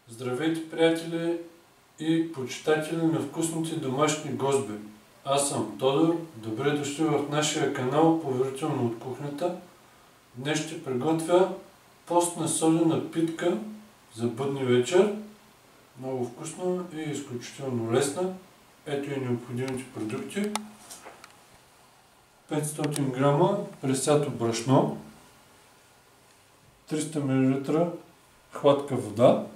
Здравейте, приятели и почитатели на вкусните домашни гозби. Аз съм Тодор. Добре дошли в нашия канал Поверително от кухнята. Днес ще приготвя постна солена питка за бъдни вечер. Много вкусна и изключително лесна. Ето и необходимите продукти. 500 грама пресято брашно, 300 мл хладка вода,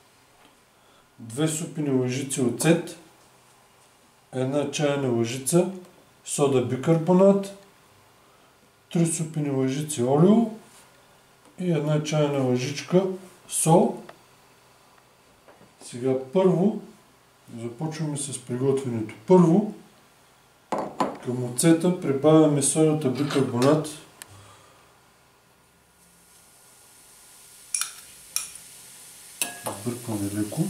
2 супени лъжици оцет, 1 чайна лъжица сода бикарбонат, 3 супени лъжици олио и 1 чайна лъжичка сол. Сега първо започваме с приготвянето. Първо към оцета прибавяме содата бикарбонат. Сбъркваме леко.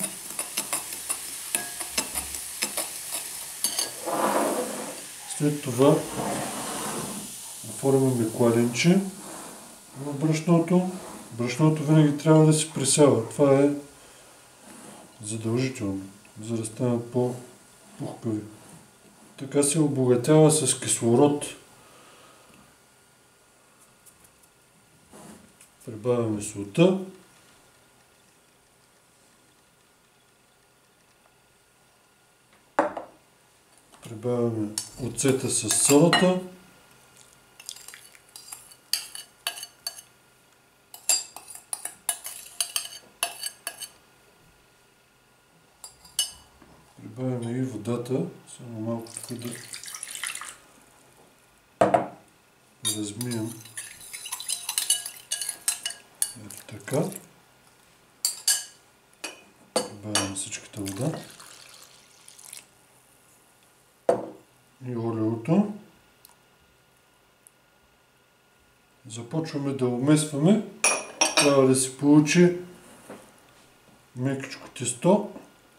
След това оформяме кладенче в брашното. Брашното винаги трябва да се пресява. Това е задължително, за да станат по-пухкави. Така се обогатява с кислород. Прибавяме солта. Прибавяме оцета с содата. Прибавяме и водата, само малко тук да размием. Ето така. Прибавяме всичката вода. И олиото. Започваме да умесваме. Трябва да се получи мекичко тесто.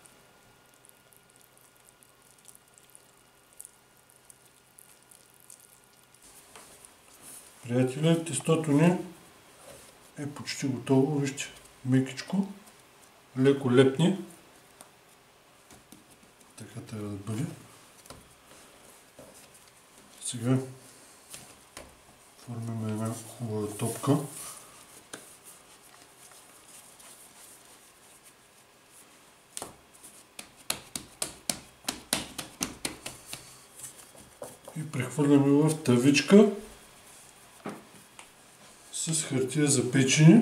Приятели, тестото ни е почти готово. Вижте, мекичко, леко лепни. Така трябва да бъде. Сега формяме една хубава топка. И прехвърляме в тавичка с хартия за печене.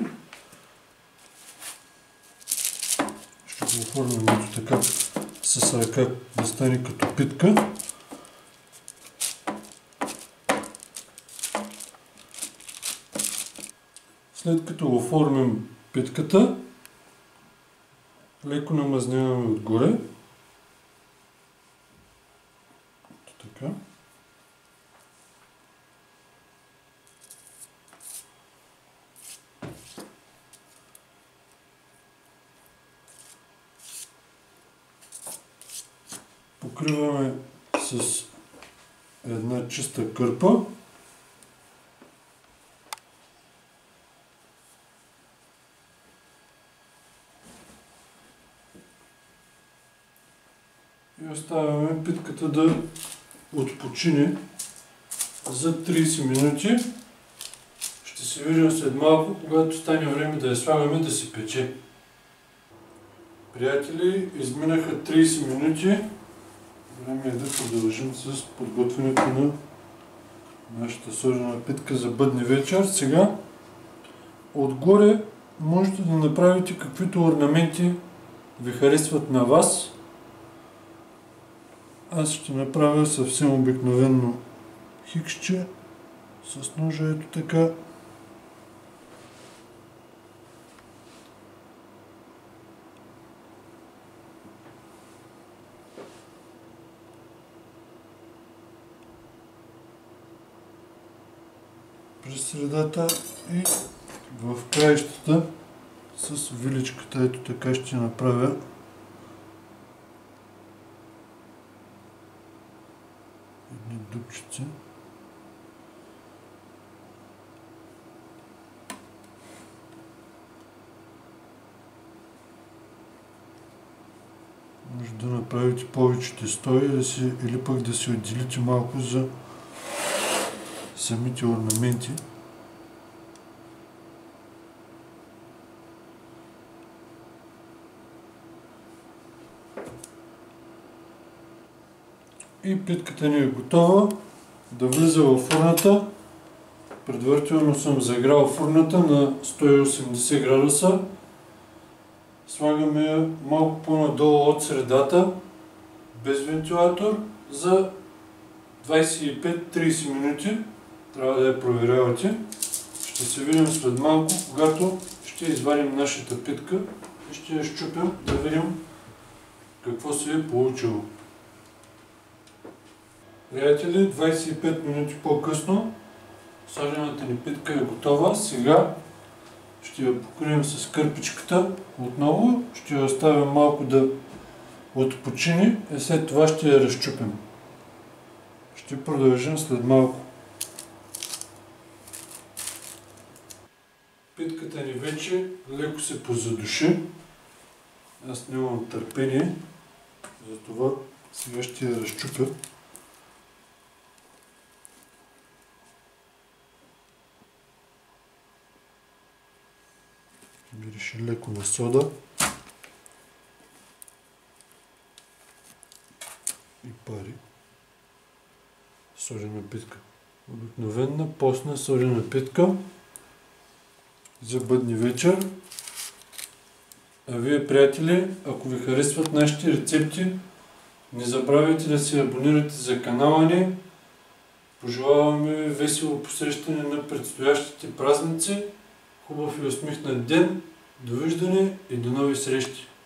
Ще го оформим ето така с ръка да стане като питка. След като оформим питката, леко намазняваме отгоре. Така. Покриваме с една чиста кърпа. И оставяме питката да отпочине за 30 минути. Ще се видим след малко, когато стане време да я слагаме да се пече. Приятели, изминаха 30 минути. Време е да продължим с подготвянето на нашата солена питка за бъдни вечер. Сега отгоре можете да направите каквито орнаменти ви харесват на вас. Аз ще направя съвсем обикновено хиксче с ножа, ето така. През средата и в краищата с виличката, ето така ще направя едни дупчици. Може да направите повече тестови или пък да си отделите малко за самите орнаменти. И плитката ни е готова да влиза във фурната. Предварително съм загрял фурната на 180 градуса. Слагаме я малко по-надолу от средата, без вентилатор, за 25-30 минути. Трябва да я проверявате. Ще се видим след малко, когато ще извадим нашата питка и ще я счупим да видим какво се е получило. Приятели, 25 минути по-късно сажената ни питка е готова. Сега ще я покрием с кърпичката отново. Ще я оставим малко да отпочине и след това ще я разчупим. Ще продължим след малко. Питката ни вече леко се позадуши. Аз нямам търпение, затова сега ще я разчупя. Мирише леко на сода и пари. Содена питка. Обикновена постна содена питка за бъдни вечер. А вие, приятели, ако ви харесват нашите рецепти, не забравяйте да се абонирате за канала ни. Пожелаваме ви весело посрещане на предстоящите празници. Хубав и усмихнат ден. Довиждане и до нови срещи!